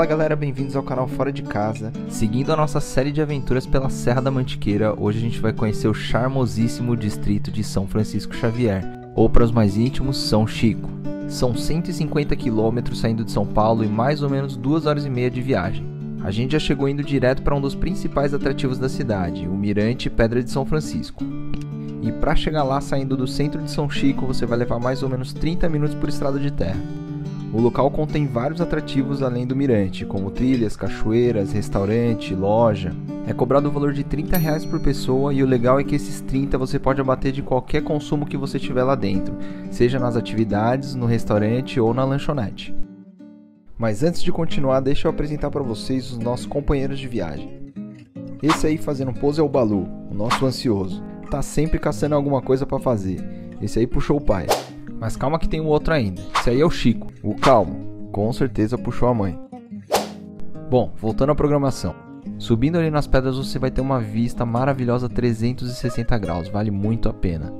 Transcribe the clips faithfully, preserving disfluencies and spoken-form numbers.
galera, bem-vindos ao canal Fora de Casa. Seguindo a nossa série de aventuras pela Serra da Mantiqueira, hoje a gente vai conhecer o charmosíssimo distrito de São Francisco Xavier, ou para os mais íntimos, São Chico. São cento e cinquenta quilômetros saindo de São Paulo e mais ou menos duas horas e meia de viagem. A gente já chegou indo direto para um dos principais atrativos da cidade, o Mirante Pedra de São Francisco. E para chegar lá saindo do centro de São Chico, você vai levar mais ou menos trinta minutos por estrada de terra. O local contém vários atrativos além do mirante, como trilhas, cachoeiras, restaurante, loja. É cobrado o valor de trinta reais por pessoa e o legal é que esses trinta você pode abater de qualquer consumo que você tiver lá dentro, seja nas atividades, no restaurante ou na lanchonete. Mas antes de continuar, deixa eu apresentar para vocês os nossos companheiros de viagem. Esse aí fazendo pose é o Balu, o nosso ansioso. Tá sempre caçando alguma coisa para fazer. Esse aí puxou o pai. Mas calma que tem um outro ainda. Esse aí é o Chico, o calmo. Com certeza puxou a mãe. Bom, voltando à programação. Subindo ali nas pedras você vai ter uma vista maravilhosa trezentos e sessenta graus. Vale muito a pena.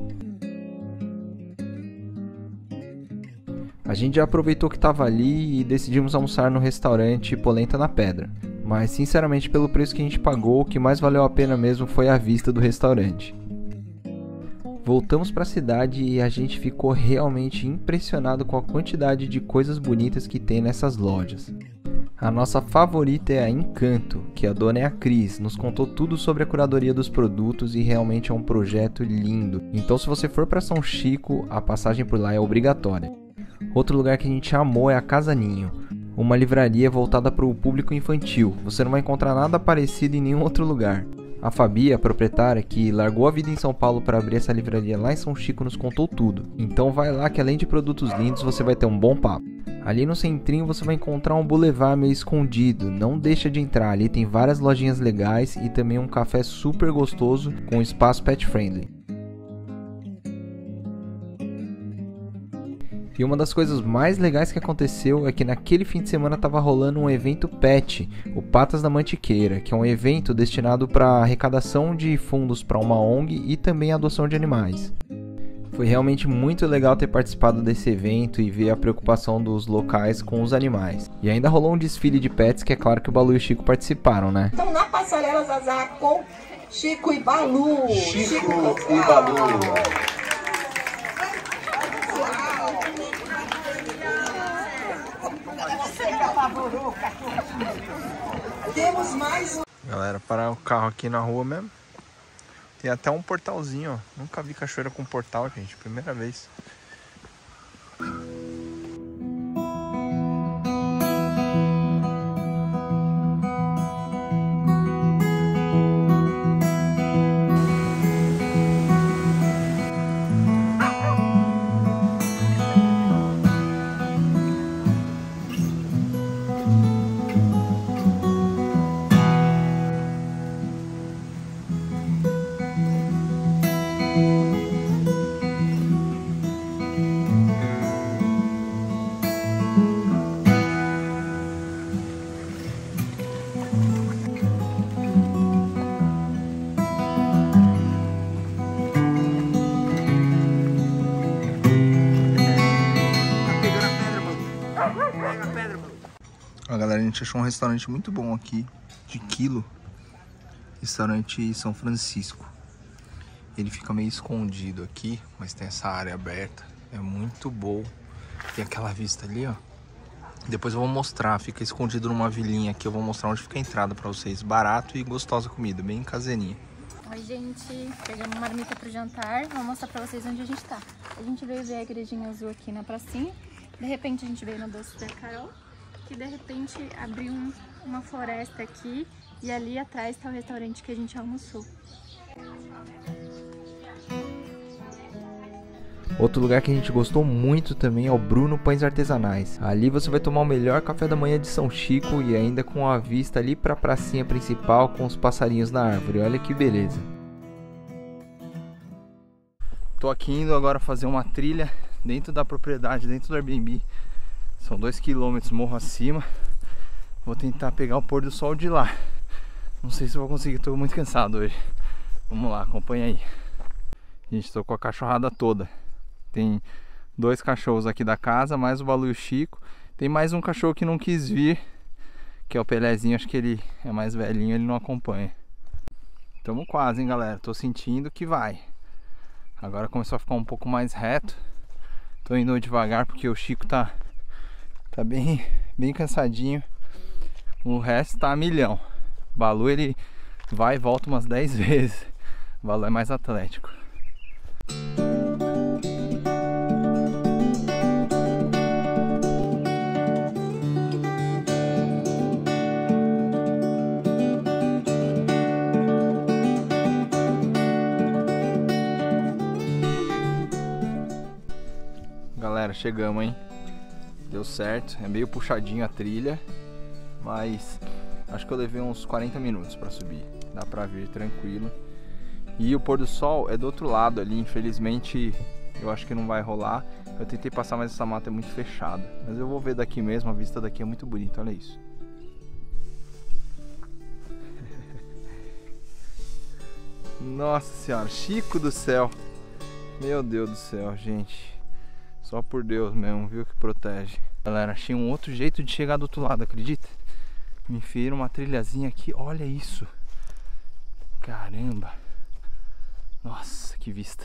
A gente já aproveitou que estava ali e decidimos almoçar no restaurante Polenta na Pedra. Mas sinceramente pelo preço que a gente pagou, o que mais valeu a pena mesmo foi a vista do restaurante. Voltamos para a cidade e a gente ficou realmente impressionado com a quantidade de coisas bonitas que tem nessas lojas. A nossa favorita é a Encanto, que a dona é a Cris, nos contou tudo sobre a curadoria dos produtos e realmente é um projeto lindo. Então se você for para São Chico, a passagem por lá é obrigatória. Outro lugar que a gente amou é a Casa Ninho, uma livraria voltada para o público infantil. Você não vai encontrar nada parecido em nenhum outro lugar. A Fabi, a proprietária, que largou a vida em São Paulo para abrir essa livraria lá em São Chico, nos contou tudo. Então vai lá que além de produtos lindos, você vai ter um bom papo. Ali no centrinho você vai encontrar um boulevard meio escondido, não deixa de entrar, ali tem várias lojinhas legais e também um café super gostoso com espaço pet friendly. E uma das coisas mais legais que aconteceu é que naquele fim de semana estava rolando um evento pet, o Patas da Mantiqueira, que é um evento destinado para arrecadação de fundos para uma O N G e também adoção de animais. Foi realmente muito legal ter participado desse evento e ver a preocupação dos locais com os animais. E ainda rolou um desfile de pets que é claro que o Balu e o Chico participaram, né? Então na passarela Zazá com Chico e Balu. Chico, Chico e Balu. Temos mais um. Galera, parar o carro aqui na rua mesmo. Tem até um portalzinho, ó. Nunca vi cachoeira com portal, gente. Primeira vez. Ó, galera, a gente achou um restaurante muito bom aqui, de quilo. Restaurante São Francisco. Ele fica meio escondido aqui, mas tem essa área aberta. É muito bom. Tem aquela vista ali, ó. Depois eu vou mostrar, fica escondido numa vilinha aqui. Eu vou mostrar onde fica a entrada pra vocês. Barato e gostosa comida, bem caseirinha. Oi, gente. Pegamos uma marmita pro jantar. Vou mostrar pra vocês onde a gente tá. A gente veio ver a igrejinha azul aqui na pracinha. De repente a gente veio no doce da Carol. Que de repente abriu um, uma floresta aqui e ali atrás está o restaurante que a gente almoçou. Outro lugar que a gente gostou muito também é o Bruno Pães Artesanais. Ali você vai tomar o melhor café da manhã de São Chico e ainda com a vista ali para a pracinha principal com os passarinhos na árvore. Olha que beleza. Tô aqui indo agora fazer uma trilha dentro da propriedade, dentro do Airbnb. São dois quilômetros morro acima. Vou tentar pegar o pôr do sol de lá. Não sei se eu vou conseguir, estou muito cansado hoje. Vamos lá, acompanha aí. Gente, estou com a cachorrada toda. Tem dois cachorros aqui da casa, mais o Balu e o Chico. Tem mais um cachorro que não quis vir, Que é o Pelezinho, acho que ele é mais velhinho, ele não acompanha. Tamo quase, hein, galera. Tô sentindo que vai. Agora começou a ficar um pouco mais reto. Tô indo devagar porque o Chico tá, tá bem, bem cansadinho. O resto tá a milhão. O Balu, ele vai e volta umas dez vezes. O Balu é mais atlético. Galera, chegamos, hein? Deu certo, é meio puxadinho a trilha, mas acho que eu levei uns quarenta minutos pra subir. Dá pra vir tranquilo. E o pôr do sol é do outro lado ali, infelizmente eu acho que não vai rolar. Eu tentei passar, mas essa mata é muito fechada. Mas eu vou ver daqui mesmo, a vista daqui é muito bonita, olha isso. Nossa senhora, Chico do céu. Meu Deus do céu, gente. Só por Deus mesmo, viu, que protege. Galera, achei um outro jeito de chegar do outro lado, acredita? Me enfiei uma trilhazinha aqui, olha isso. Caramba. Nossa, que vista.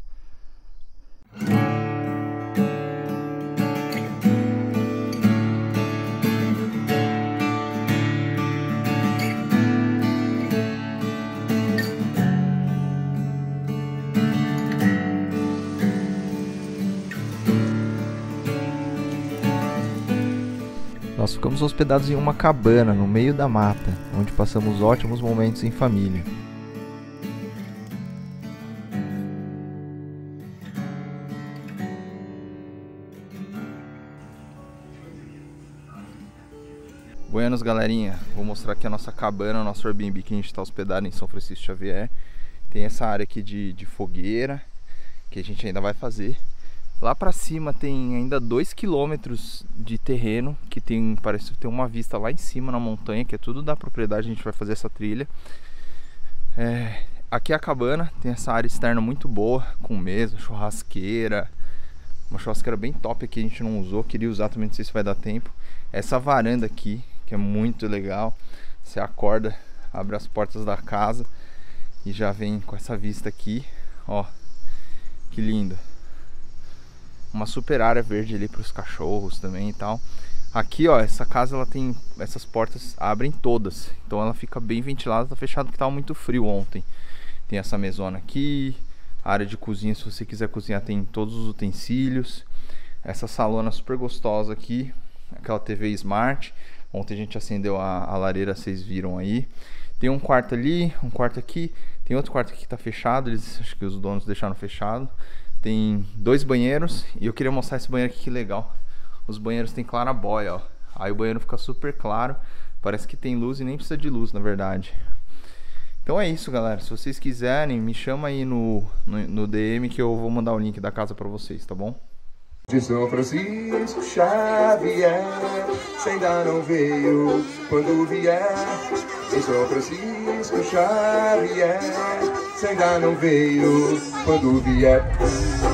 Nós ficamos hospedados em uma cabana no meio da mata, onde passamos ótimos momentos em família. Buenos, galerinha, vou mostrar aqui a nossa cabana, nosso Airbnb que a gente está hospedado em São Francisco Xavier. Tem essa área aqui de, de fogueira, que a gente ainda vai fazer. Lá pra cima tem ainda dois quilômetros de terreno, que tem, parece ter uma vista lá em cima na montanha, que é tudo da propriedade, a gente vai fazer essa trilha. É, aqui é a cabana, tem essa área externa muito boa, com mesa, churrasqueira. Uma churrasqueira bem top aqui, a gente não usou, queria usar também, não sei se vai dar tempo. Essa varanda aqui, que é muito legal, você acorda, abre as portas da casa e já vem com essa vista aqui, ó, que lindo. Uma super área verde ali para os cachorros também e tal. Aqui, ó, essa casa ela tem, essas portas abrem todas, então ela fica bem ventilada, tá fechado porque tava muito frio ontem. Tem essa mesona aqui, a área de cozinha, se você quiser cozinhar tem todos os utensílios. Essa salona super gostosa aqui, aquela T V Smart. Ontem a gente acendeu a, a lareira, vocês viram aí. Tem um quarto ali, um quarto aqui, tem outro quarto aqui que tá fechado, eles, acho que os donos deixaram fechado. Tem dois banheiros e eu queria mostrar esse banheiro aqui, que legal. Os banheiros tem clarabóia, ó. Aí o banheiro fica super claro, parece que tem luz e nem precisa de luz, na verdade. Então é isso, galera. Se vocês quiserem, me chama aí no, no, no D M que eu vou mandar o link da casa pra vocês, tá bom? De São Francisco Xavier, se ainda não veio, quando vier. Em São Francisco Xavier, se ainda não veio, quando vier.